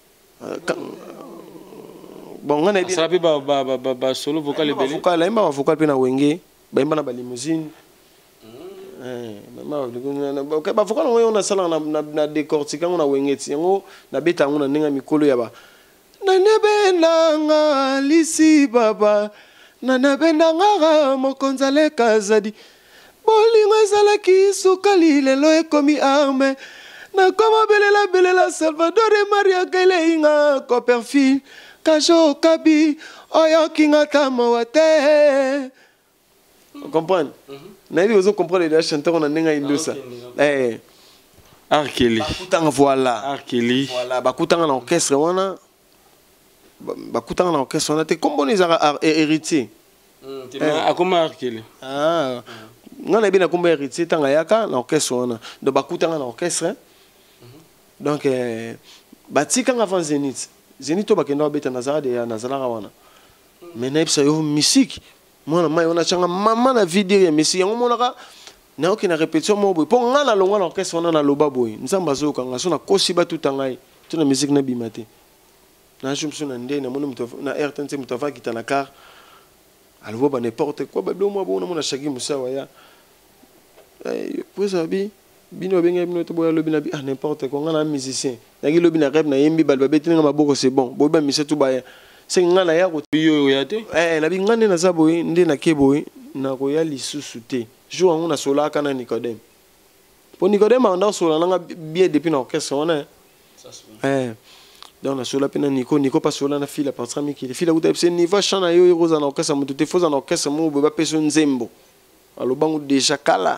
bon ngana bien ça ba ba ba ba solo vocal et belé vocal imba vocal pe na wenge ba imba na ba limousine eh mama ba vocal on a sala na na décortiquer on a wenge ti ngo na beta ngona ninga mikolo ya ba na nebendanga lisi baba na nebendanga mokonzale kazadi bolingo ezalaki sukali lelo ekomi arme nakoma belela belela Salvador de Maria Gaileinga Copperfield kajo kabi oyokinga tamawa te comprendre nayebi ozo comprendre les chanteurs on a ninga indusa eh Arkeli bakutanga voilà Arkeli voilà bakutanga na orchestre wana bakutanga na orchestre wana te kombo nezaka héritier akoma Arkeli ah ngana bina kombo héritier tanga yaka na orchestre wana do bakutanga na orchestre donc eh batikanga avant Zénith Zénith to bakenda beta nazara de nazara wana mais naipsa yo musique mwana mai ona changa mama na vidéo musique yango monaka na oki na répétition mo boy po ngana longa na orchestre wana na loba boy nzamba zo kanga so na kosi batuta ngai to na musique na bimate na chumsu na ndé na mona muto na R T N C muto fa kitana car alvo ba n'importe quoi ba blo mo bona mona shagi musawa ya eh pues abi bino benga bino to boya lobi na bi ah n'importe quoi ngana musicien nagi lobi na rap na yembi bal ba betinga maboko c'est bon bo ba mise to baya c'est ngana ya ko biyo ya te eh na bi ngane na zabo ndé na keboy na ko ya lisusu te jour on a sola kana Nicodème pour Nicodème on a sola nga bien depuis na orchestre on a eh donc na sola pena Nico Nico pas sola na fila parce que qui fila uta c'est niveau chana yo rosa na orchestre mutu te foza na orchestre mo ba peso nzembo alo bangu déjà kala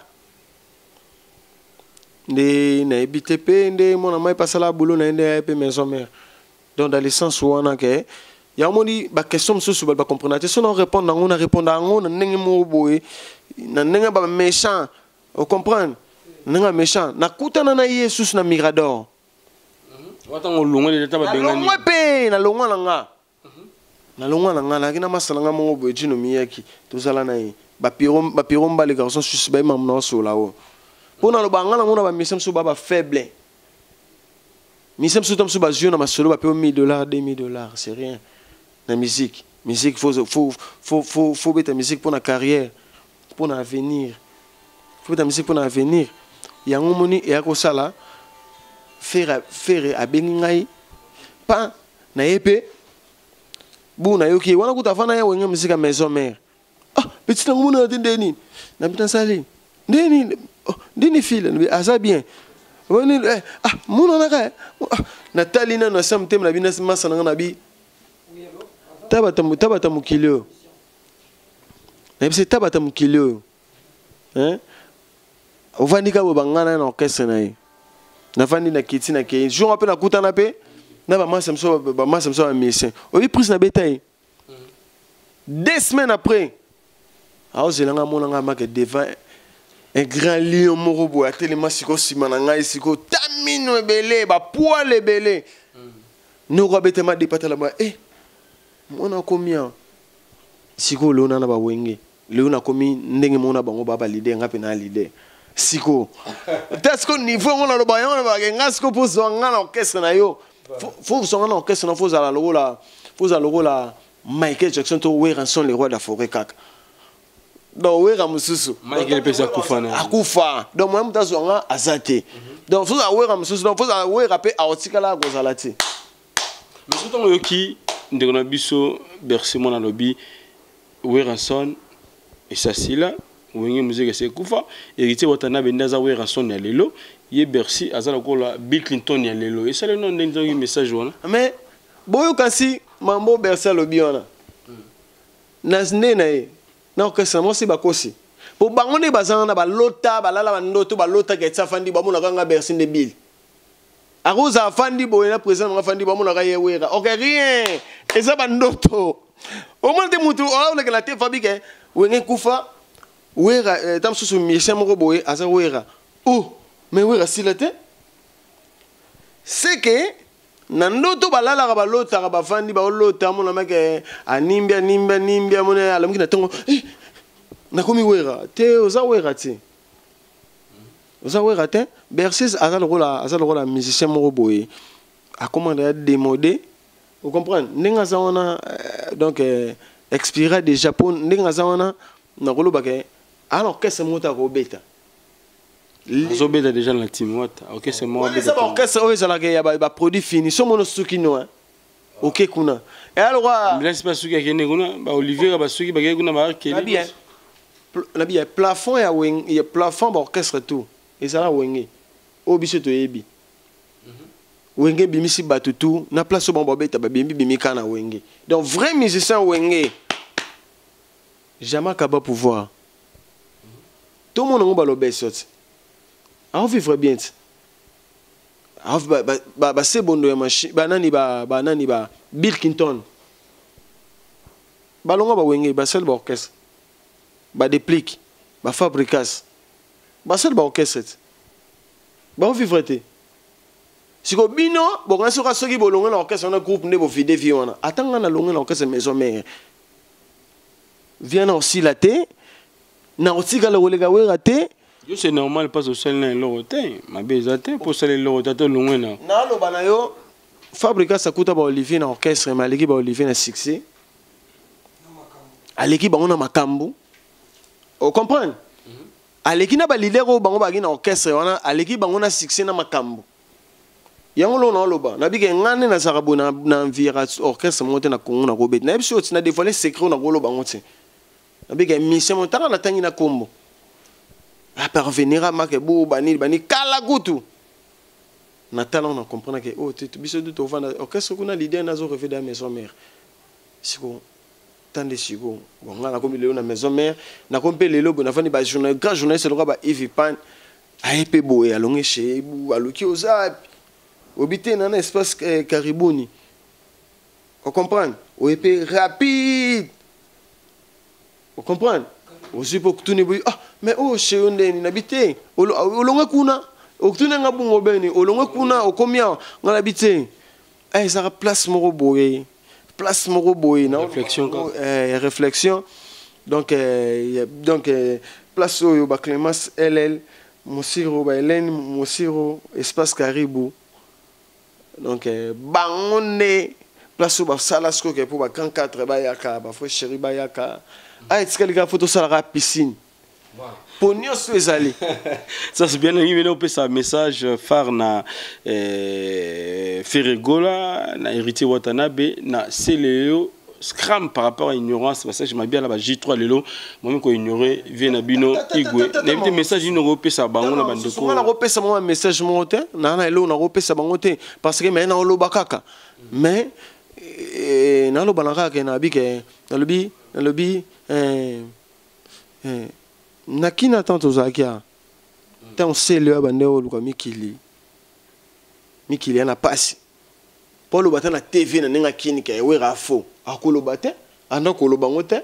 de na ebité pe ndé mon mai passer la boulot na ndé pe maison mère donc dans le sens où on a que ya moni ba question sous ba comprendre te sono répondre on a répondre on na ndenge mo boy na ndenge ba méchant on comprendre ndenge méchant na kutana na Jesus na Mirador wata ngolongo le taba bengani na pe na longo na nga na longo na nga na kina masala nga mo boy jino miyaki to sala na yi ba pirom ba pirom ba les garçons sus ba mam na so là-haut pour na lo banga na mona ba misem so ba ba faible misem so tom so ba jeune na masolo ba pe mille dollars deux mille dollars c'est rien la musique musique faut faut faut faut faut mettre musique pour la carrière pour l'avenir faut mettre musique pour l'avenir yango moni et akosala faire faire abengai pas na épée bu na yoki wana kutafana ya wenga musique à maison mère ah petit nango mona ndeni na bitan sali ndeni ndeni file asa bien woni ah mona na ka natali na na samtem na bina masana na bi tabata tabata mukilio na bise tabata mukilio hein ovandika bo bangana na orchestre na ye na vandi na kiti na ke jour appel na kutana pe na ba massa mso ba massa mso musicien obi prise na betaille deux semaines après aho zelanga monanga make devant un grand lion moko boya tellement siko sima na ngai siko tamino ebele ba poil ebele no ko betema depatala ba eh mona komia siko lona na ba wenge leona komi ndenge mona bango baba leader ngape na leader siko tasco niveau on a le bayon ba ngasiko pour zonga na orchestre na yo faut zonga na orchestre na faut za la logo la faut za logo la Michael Jackson to we ranson les rois de la forêt kaka donc we ramususu Michael pesa kufa na akufa donc moi mta zonga azate donc faut za we ramususu donc faut za we rapper a otikala gozalati mais surtout yoki ndeko na biso bercy mona lobby we ranson et ça c'est là wenge musique c'est kufa héritier watana bendaza we ranson ya lelo ye Bercy azala ko la Bill Clinton ya lelo et ça le nom d'un message wana mais boyo kasi mambo Bercy lobby wana nazne na ye na okesa mo si bakosi po bangone bazanga ba lota balala bandoto ba lota ke tsafandi ba mona kanga Bercy de Bill akoza afandi boye na président nga afandi ba mona ka ye wera ok rien eza bandoto au moins de mutu on la te fabrique wenge kufa wera tam susu mission moko boye aza wera oh mais wera silate c'est que nandoto balala ba lota ba fandi ba lota mona make animbia nimbia nimbia mona alamuki na tongo na komi wera te oza wera ti oza wera te Bercy aza le rôle aza le rôle musicien moko boye a commandé démodé vous comprenez ndenge aza wana donc expiré de Japon ndenge aza wana na rôle ba ke alors qu'est-ce mota ko beta zo beta déjà na team wata OK c'est moi beta ça OK c'est eux la ya ba produit fini so mono suki no hein OK kuna et alors blaise pas suki akene kuna ba Olivier ba suki ba kuna ba keli bien la bien plafond ya wing ya plafond ba orchestre tout et ça la wenge o biso to yebi wenge bimisi batutu na place bon bobeta ba bimbi bimika na wenge donc vrai musicien wenge jamais capable pouvoir tout le monde va le baisser. On vivre bien. On va ba ba ba c'est bon de machine. Ba nani ba ba nani ba Bill Clinton. Ba longa ba wenge ba seul ba orchestre. Ba déplique, ba fabricas. Ba seul ba orchestre. Ba on vivre té. Si ko bino bon ngaso ka soki bo longa na orchestre na groupe ne bo vide vie wana. Atanga na longa na orchestre maison mère. Viens aussi la té. Na otika le kolega wera te yo c'est normal pas au seul na lo te ma beza te pour ça le lo te longwe na na lo bana yo fabrica sakuta ba Olivier na orchestre ma l'équipe ba Olivier na succès à l'équipe on a makambu on comprend à l'équipe na ba leader o bango ba na orchestre wana à l'équipe bango na succès na makambu yango lo na lo ba na bige ngane na sarabu na na envira orchestre monte na Congo na ko bet na biso na dévoiler secret na golo bango te avec un mission montant la tangina combo à parvenir à makebu bani bani kala gutu natala on comprend que oh tu biso de to vanda orchestre kuna l'idée na zo refait dans maison mère siko tande siko bonga na kombi lelo na maison mère na kompe lelo bona fani ba journal grand journaliste le roi ba Yves Pan a épé boé alonge chez bu aluki oza obité na espace Cariboni on comprend o épé rapide. Vous comprenez? Aussi pour que tout ne bouille. Ah, mais oh, chez on est inhabité. Au long kuna, au tout n'est pas bon beni. Au long kuna, au combien on habité? Eh, ça place mon robot, place mon robot. Non? Réflexion. Eh, réflexion. Donc, euh, donc euh, place au bas Clémence L L, Mosiro, bah Hélène, Mosiro, espace Caribou. Donc, euh, bangoné, place où sala ce que pour ba grand quatre bayaka ba fo chéri bayaka ah est-ce que les gars photo ça la piscine pour nous les aller ça c'est bien il on peut ça message phare na euh Ferregola na héritier Watanabe na Célio scram par rapport à ignorance parce que je m'habille là ba J trois lelo moi même ko ignorer vient na bino igwe na des messages il no pe ça bango na bandeko on a repé ça moi message monté na na elo na repé ça bango te parce que maintenant on lo bakaka mais na lo balaka ke na bi ke na lobi na lobi euh euh na kina tanto zakia tant c'est le bandeo lu ka mikili mikili ana passe Paul Bata na T V na ninga kini ke we rafo akolo bate anda kolo bangote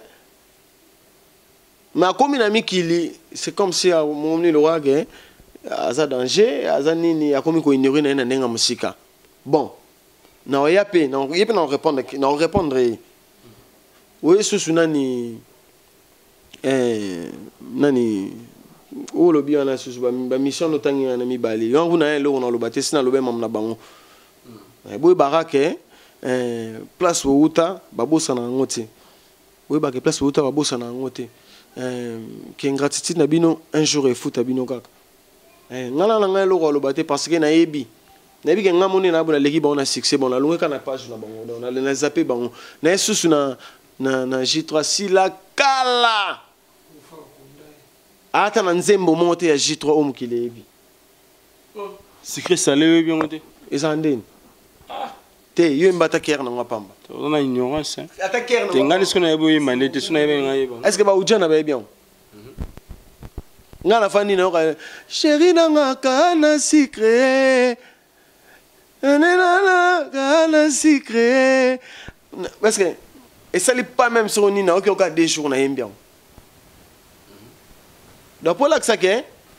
ma komi na mikili c'est comme si a mon le roi que aza danger aza nini akomi ko ignorer na ninga musika bon na yape na yape na répondre na répondre oui sous nani eh nani o lo bi ana sous ba mission no tangi na mi bali yangu na lo na lo bate sina lo be mam na bango boy barake eh place outa babosa na ngote boy barake place outa babosa na ngote eh ki ingratitude na bino un jour et foot bino kaka eh ngala na ngalo lo bate parce que na yebi na yebi ke ngamoni na bona leki ba na succès bona longa kana page na bango na na zapper bango na susu na na na J trois si la kala ata na nzembo monte ya J trois homme ki lebi secret salé bien monté ezandeni te yo mbata ker na ngapamba on a ignorance hein ata ker na ngani ce qu'on a besoin manete ce qu'on a besoin est-ce que ba ujana ba bien ngana fani na ka chéri na ngaka na secret na na na na secret parce que et ça n'est pas même sur ni na OK OK deux jours na bien donc pour là que ça que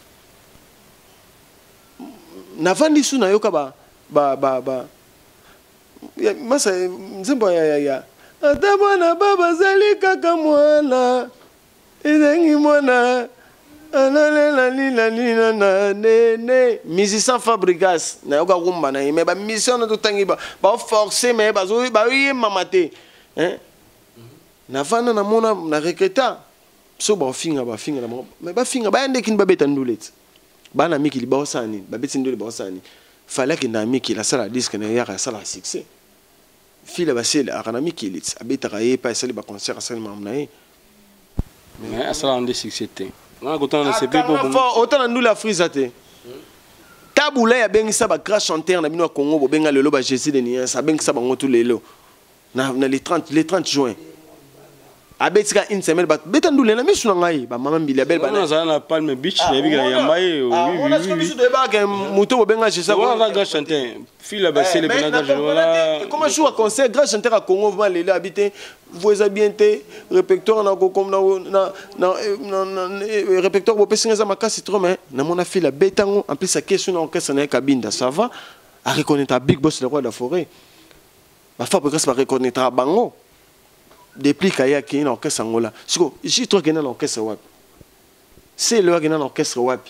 na fandi suna yo ka ba ba ba ba ya masa nzimbo ya ya ya ata bwana baba zali kaka mwana ezengi mwana analela lila lila na nene musicien Fabrigas na yoka rumba na mais ba mission na tutangi ba ba forcer mais ba zo ba yi mamate hein na fana na mona na rekreta so ba finga ba finga na mais ba finga ba ende kin ba beta ndulet bana miki li ba osani ba beti ndule ba osani fallait que na miki la sala disque na ya sala succès file basile akana miki lit abeta kaye pa sali ba concert seulement nae mais asala ande succès te na kotana na sepe bo autant na ndula frisate tabula ya bengisa ba grand chanteur na bino Congo bo benga lelo ba Jésus de Nia sa bengisa bango tout lelo na na les trente les trente juin abetika une semaine ba beta ndule na misu na ngai ba mama mbili bel bana na na Palm Beach na biga ya mbaye oui oui on a ce que misu de ba ke muto bo benga Jésus on va grand chanteur file ba sele benga jola comment joue à concert grand chanteur à Congo va lelo habiter vous bien te répertoire na comme na na na répertoire bo pesinga za makasi trop mais na mona file betango en plus sa question na orchestre na cabine ça va à reconnaître Big Boss le roi de la forêt ba fa peut pas reconnaître bango depuis kaya ki na orchestre angola siko J trois gena na orchestre wapi c'est le gena na orchestre wapi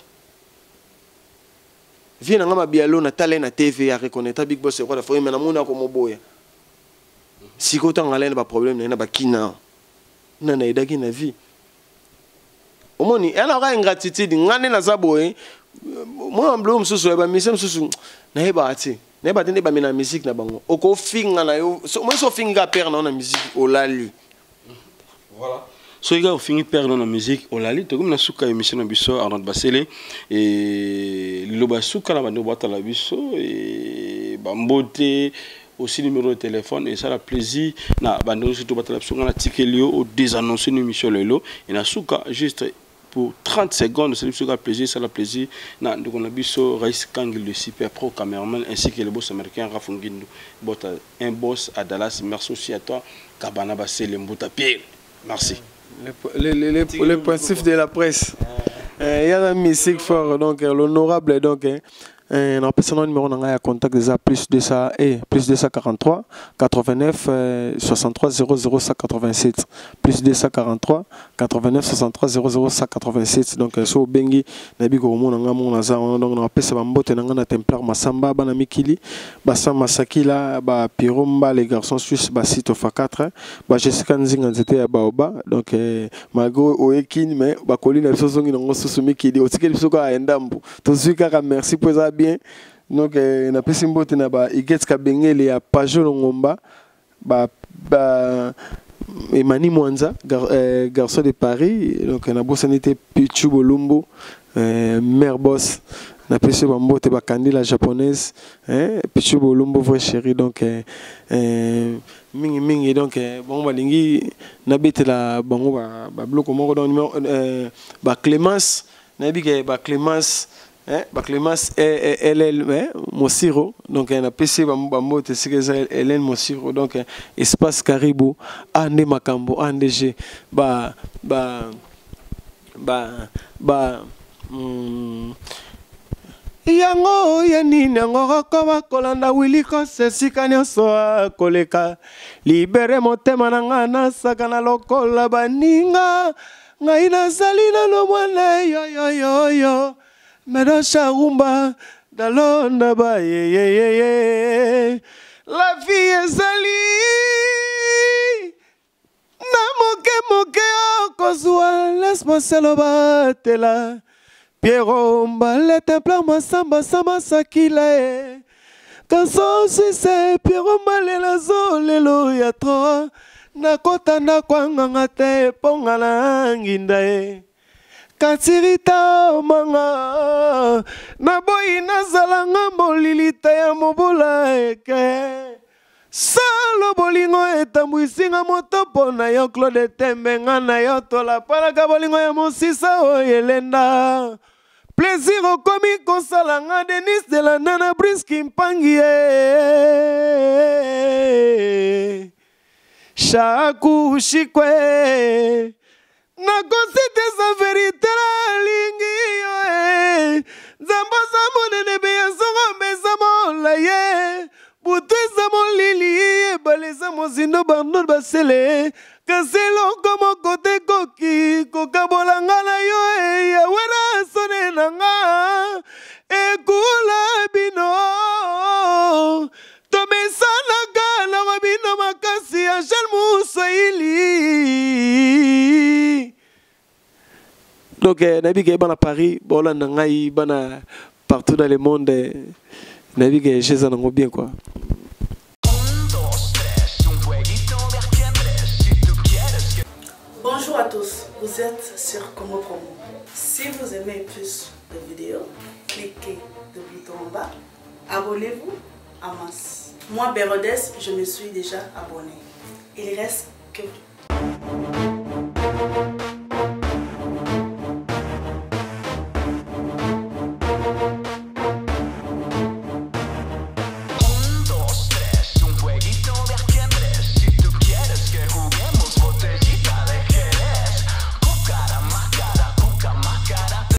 vient ngama bialo na tale na T V à reconnaître Big Boss le roi de la forêt mais na mona ko moboya siko tangala ba problème na ba kina na na idaki na vie omoni elle aura ingratitude ngane na zaboye moi mblo msusu ba mise msusu na heba ati na heba tende ba mina musique na bango oko finga na yo moi so finga père na musique olali voilà so iga fingi père na musique olali to comme na suka émission na biso Arnaud Basele et loba suka na bando bata la biso et bambote aussi numéro de téléphone et ça la plaisir na bando surtout bata la biso na tikelio au désannoncer une émission lelo et na suka juste pour trente secondes, c'est le plaisir, c'est le plaisir. Nous avons vu Raïs Kangil, le super pro cameraman, ainsi que le boss américain Rafungindu. Un boss à Dallas. Merci aussi à toi, Kabana Bassé, le Mbouta Pierre. Merci. Le, le, le, le principe de la presse. Il y a la musique fort, donc l'honorable, donc on a appelé son numéro à contact déjà plus deux cents et plus deux cent quarante-trois quatre-vingt-neuf soixante-trois zéro zéro cent quatre-vingt-sept plus deux cent quarante-trois quatre-vingt-neuf soixante-trois zéro zéro cent quatre-vingt-sept donc so bengi na bi ko mona nga mona za donc on appelle ça bambote na nga na templar masamba bana mikili basa masakila ba piromba les garçons suisses ba site fa quatre ba Jessica Nzinga nzete ya baoba donc mago oekin mais ba kolina biso zongi ngo susumi kidi otikeli biso ka endambu to zuka merci pour ça bien donc na pesi mbote na ba igets ka bengele ya pajo ngomba ba ba Emani Mwanza gar, euh, garçon de Paris donc na bosanité Pichu Bolumbo euh, mère boss na pesi bambote ba kandila japonaise hein Pichu Bolumbo vrai chéri donc euh, euh, mingi mingi donc bon balingi na betela bango ba ba bloco moko donc numéro euh, ba Clémence na bige ba Clémence hein ba Clémence elle elle Mosiro donc na pc bambo te sikeza Hélène Mosiro donc espace Caribou ande makambo ande g ba ba ba ba mm, yango ya nini yango koba kolanda wili ko sesika nyonso koleka libere motema na nga nasaka na lokola baninga ngai nazali nano mwana yoyoyoyo medo charumba dalonda ba ye ye ye ye la vie ezali na moke moke okozwa laisse-moi selo batela Pierrot Mbale templar masamba sama sakila e Kanso sise Pierrot Mbale la zolelo ya tro Nakota na kwanga te ponga na nginda e Katirita manga Naboyi nazala ngambo lilita ya mobula eke Salo bolingo etambwisinga moto pona yo Claude Tembe nga na yo tola palaka bolingo ya mosisa oyelenda Plaisir au comique au salanga Denis de la nana Briski Mpangi Shaku Shikwe Nakosite sa vérité la lingi yo Zamba samo de nebe ya songo bezamo la ye Butu zamo lili baleza mo zindo bandol basele Kaselo komo kote koki kokabolanga na yo e ya wera sone nanga e kula bino tomesana gala wabino makasi ya jalmu soili donc nabiga bana Paris bola ngai bana partout dans le monde nabiga chez un bien quoi. Bonjour à tous, vous êtes sur Congo Promo. Si vous aimez plus de vidéos, cliquez le bouton en bas, abonnez-vous à masse. Moi, Bérodès, je me suis déjà abonné. Il reste que...